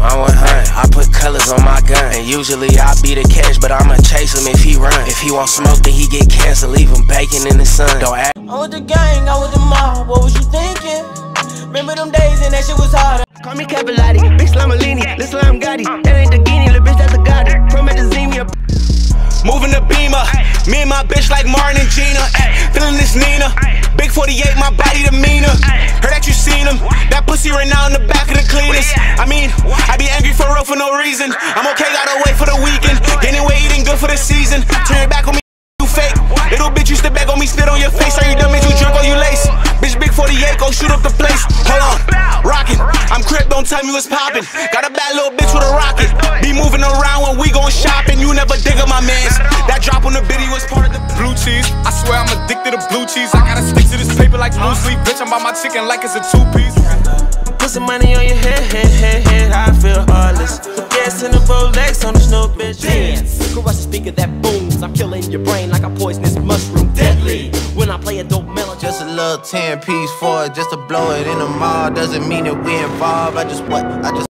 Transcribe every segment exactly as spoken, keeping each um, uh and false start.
I went hunt. I put colors on my gun. And usually I be the catch, but I'ma chase him if he run. If he want smoke, then he get canceled. Leave him baking in the sun. Don't act. I'm with the gang, I'm with the mob. What was you thinking? Remember them days and that shit was hard. Call me Capilati, big Slamalini, little Slam Gotti. That ain't the guinea, little bitch, that's a Gotti. Promethazine. Moving the Beamer, me and my bitch like Martin and Gina. Feeling this Nina, big forty-eight, my body demeanor. Heard that you seen him, that pussy right now in the back of the cleaners. I mean, I be angry for real for no reason. I'm okay, gotta wait for the weekend. Gaining weight, eating good for the season. Turn it back on me, you fake. Little bitch used to beg on me, spit on your face. Are you dumb, is you drunk or you lace? Bitch, big forty-eight, go shoot up the place. Hold on, rockin', I'm crip, don't tell me what's poppin'. Got a bad little bitch with a rocket. Be moving around when we gon' shopping. You never dig up my mans. That drop on the biddy was part of the blue cheese. I swear I'm addicted to blue cheese. I gotta stick to this paper like blue sleep. Bitch, I'm by my chicken like it's a two-piece. Put some money on your head, head, head, head. I feel heartless. Put gas in the Rolex on the snow, bitch. Dance, crush the speaker that booms. I'm killing your brain like a poisonous mushroom. Deadly when I play a dope melody. Just a little ten piece for it, just to blow it in the mall. Doesn't mean that we involved. I just what? I just.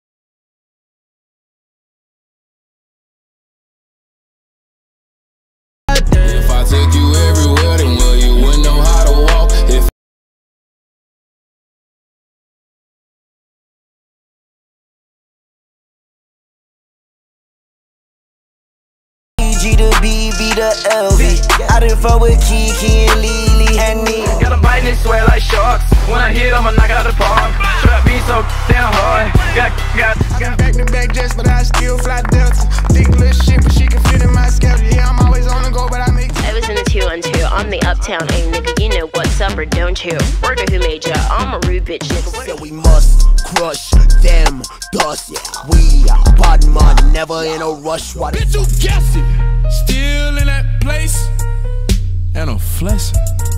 If I took you everywhere, then well, you wouldn't know how to walk. If G to B, B to L V. I done fuck with Kiki and Lily and me. Got a bite and they swear like sharks. When I hit, I'ma knock out the park. Trap me so damn hard. Got, got, got Back to back jets, but I still fly Delta. Thick little shit, but she can fit in my schedule. Yeah, I'm always on the go, but I make. I was in the two on two. I'm the uptown A nigga. You know what's up or don't you? Word of who made ya? I'm a rude bitch nigga. So we must crush them dust. Yeah, we are bad man, never in a rush. What bitch, you guess it. Still in that place. And a flesh.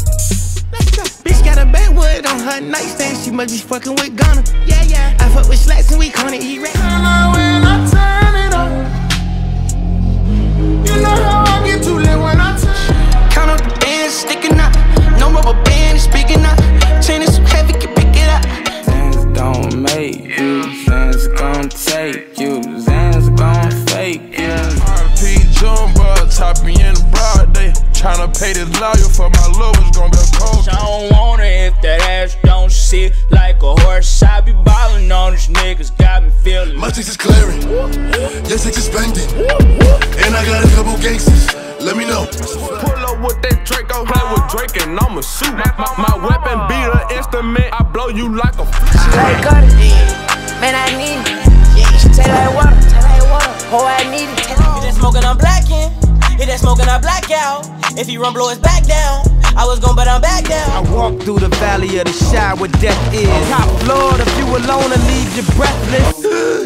Bitch got a backwood on her nightstand. She must be fucking with Ghana. Yeah, yeah. I fuck with slacks and we gonna eat right. When I turn it up, you know how I get too lit when I turn. Count up the bands sticking up. No rubber band is speaking up. Chain is so heavy, can pick it up. Zans don't make you, Zans gon' take you, Zans gon' fake you. R P Jumbo, top me in the broad day. Tryna pay this lawyer for my lovers, gonna be a cold. I don't want it if that ass don't sit like a horse. I be ballin' on these niggas, got me feeling. My chicks is clearing, yes, it's expanding. And I got a couple gangsters, let me know. Pull up with that Draco, play with Drake and I'ma shoot. My, my weapon be the instrument, I blow you like a She like got it, man, I need it. She taste like water, oh, I need it. Hit that smoking, I'm blacking. Hit that smoking, I black out. If he run, blow his back down. I was gon' but I'm back down. I walk through the valley of the shadow where death is. Top floor, if you alone, I leave you breathless.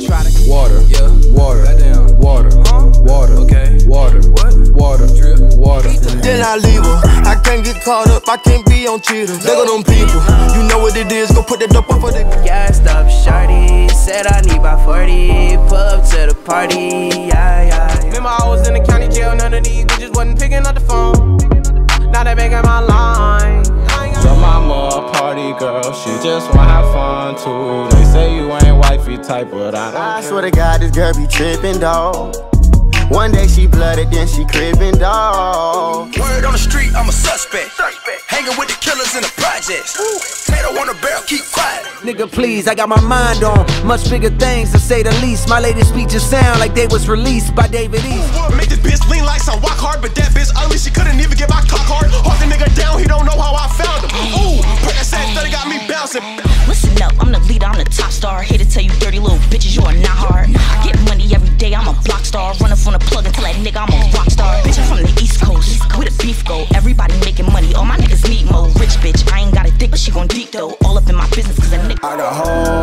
water, yeah, water, water, water, okay, water, what, water, drip, water. Then I leave her. I can't get caught up, I can't be on cheaters. They go them people, you know what it is, go put that dope up for the. Gassed up, shorty, said I need about forty. Pull up to the party, yeah, yeah. Remember I was in the county jail, none of these bitches wasn't picking up the phone. Now they making my line. Your mama a party girl, she just wanna have fun too. They say you ain't wifey type, but I don't I care. swear to God, this girl be trippin', dawg. One day she blooded, then she cribbin', dawg. Word on the street, I'm a suspect. Hanging with the killers in the projects. Tato on the barrel, keep quiet. Nigga, please, I got my mind on much bigger things, to say the least. My latest speeches sound like they was released by David East. Make this bitch lean like some walk hard, but that bitch ugly, she couldn't even get my cock hard. Hold the nigga down, he don't know how I found him. Ooh, put that same study got me bouncing. Listen up, I'm the leader, I'm the top star. Here to tell you dirty little bitches, you are not hard. I get money every day, I'm a block star. Running from the plug until that nigga, I'm a rock star. Bitch, I'm from the East Coast, where the beef go. Everybody making money, all my niggas need more. Rich bitch, I ain't got a dick, but she gon' deep though. All up in my business, cause a nigga. I got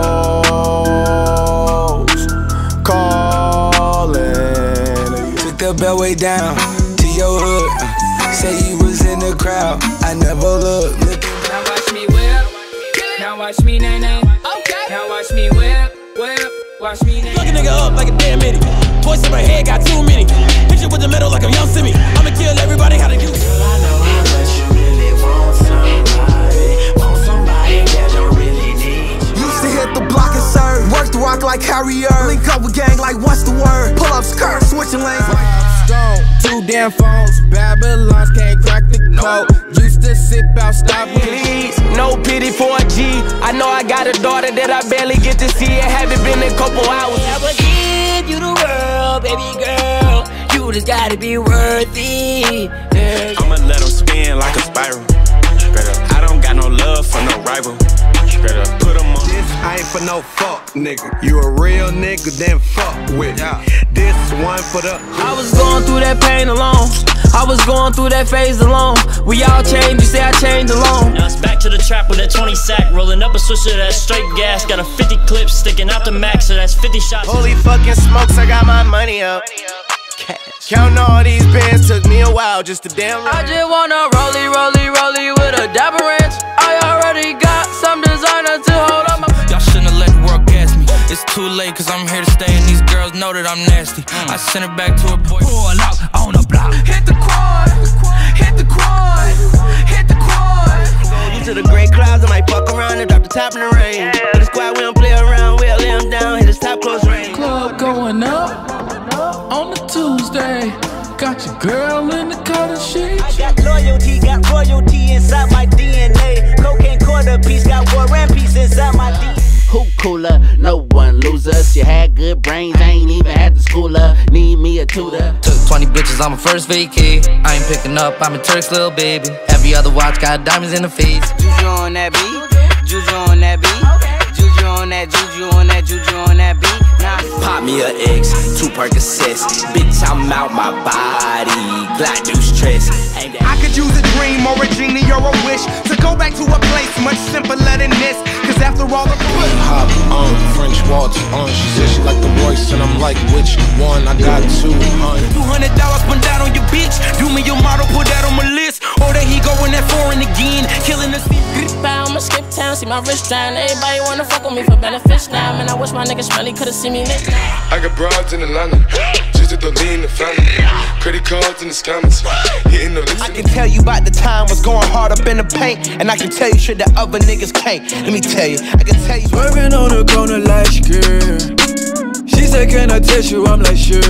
hoes calling. Took the bellway down to your hood. Say you was in the crowd, I never looked. Now watch me whip, now watch me nay nay. Okay. Now watch me whip, whip, watch me nay. Fuck a nigga up like a damn minute. Voice in my head got too many. Hit you with the metal like I'm young Simi. I'ma kill everybody, how to do. Girl, I know how much you really want somebody. Want somebody that don't really need you. Used to hear up the block and serve. Work the rock like Harrier. Link up with gang like what's the word? Pull up skirt, switching lanes. Stone, two damn phones. Babylons can't crack the code. Used to sip out, stop Please, no pity for a G. I know I got a daughter that I barely get to see. It haven't been a couple hours. I would give you the world, baby girl. You just gotta be worthy. Yeah. I'ma let them spin like a spiral. Straight up. I don't got no love for no rival. Straight up. Put them on. This I ain't for no fuck, nigga. You a real nigga, then fuck with. Yeah. This one for the. I was going through that pain alone. I was going through that phase alone. We all changed, you say I changed alone. Now it's back to the trap with that twenty sack. Rolling up a switcher, that straight gas. Got a fifty clip sticking out the max, so that's fifty shots. Holy fucking smokes, I got my money up. Counting all these bands took me a while just to damn right. I just wanna rollie, rollie, rollie with a dapper ranch. I already got some designer to hold on my. Y'all shouldn't have let the world gas me. It's too late cause I'm here to stay and these girls know that I'm nasty. I sent it back to her boy. Pull out on the block. Hit the quad, hit the quad, hit the quad. You to the great clouds, I might fuck around and drop the top in the rain. To the squad, we don't play around, we'll lay them down, hit his top close range. Club going up on the Tuesday. Got your girl in the cutter sheet. I got loyalty, got royalty inside my D N A. Cocaine quarter piece, got war and peace inside my D N A. Who cooler? No one loser. She had good brains, I ain't even had to school her. Need me a tutor. Took twenty bitches on my first vacay. I ain't picking up, I'm a Turk's little baby. Every other watch got diamonds in the face. Juju on that beat, Juju on that beat, Juju on that, Juju on that, Juju on that beat. Nah. Pop me a X, two Percocets. Bitch, I'm out my body. Glad you stress. I could use a dream or a genie or a wish to go back to a place much simpler than this. Cause after all the push hop on French water on. She said she like the Royce and I'm like, which one? I got two hundred. Two hundred dollars spun down on your bitch. Do me your model, put that on my list. Or that he going that foreign again, killing the scene. I'ma skip town, see my wrist down. Everybody wanna fuck with me for benefits now. Man, I wish my niggas really could've seen me lit. I got broads in Atlanta, just at the lean the family. Credit cards and the scammers, hitting the list. I can tell you about the time was going hard up in the paint. And I can tell you shit that other niggas can't. Let me tell you, I can tell you. Swerving on the corner like skirt. She said, can I touch you? I'm like, sure.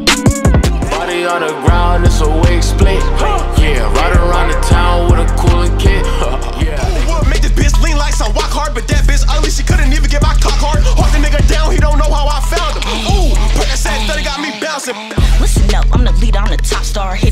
Body on the ground, it's a wig split. Yeah, right around the town with a cooler kid. Yeah. What made this bitch lean like some walk hard, but that bitch ugly, she couldn't even get my cock hard. Hold the nigga down, he don't know how I found him. Ooh, Percocet thirty got me bouncing. Listen up, I'm the leader, I'm the top star.